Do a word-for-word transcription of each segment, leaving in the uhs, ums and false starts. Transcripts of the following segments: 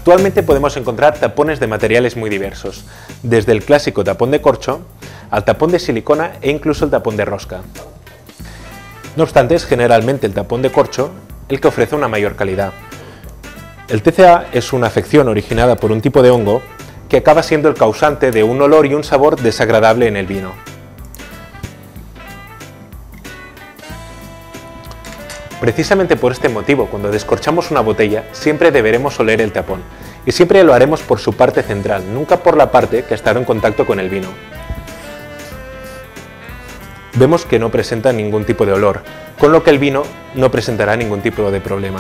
Actualmente podemos encontrar tapones de materiales muy diversos, desde el clásico tapón de corcho al tapón de silicona e incluso el tapón de rosca. No obstante, es generalmente el tapón de corcho el que ofrece una mayor calidad. El T C A es una afección originada por un tipo de hongo que acaba siendo el causante de un olor y un sabor desagradable en el vino. Precisamente por este motivo, cuando descorchamos una botella, siempre deberemos oler el tapón, y siempre lo haremos por su parte central, nunca por la parte que ha estado en contacto con el vino. Vemos que no presenta ningún tipo de olor, con lo que el vino no presentará ningún tipo de problema.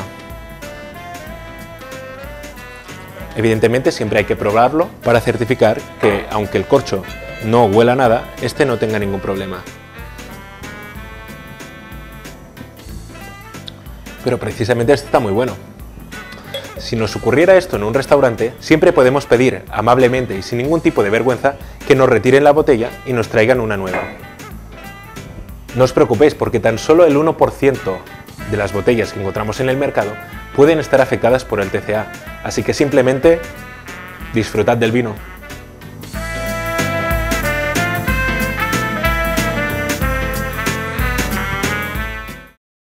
Evidentemente siempre hay que probarlo para certificar que, aunque el corcho no huela nada, este no tenga ningún problema. Pero precisamente este está muy bueno. Si nos ocurriera esto en un restaurante, siempre podemos pedir amablemente y sin ningún tipo de vergüenza que nos retiren la botella y nos traigan una nueva. No os preocupéis, porque tan solo el uno por ciento de las botellas que encontramos en el mercado pueden estar afectadas por el T C A, así que simplemente disfrutad del vino.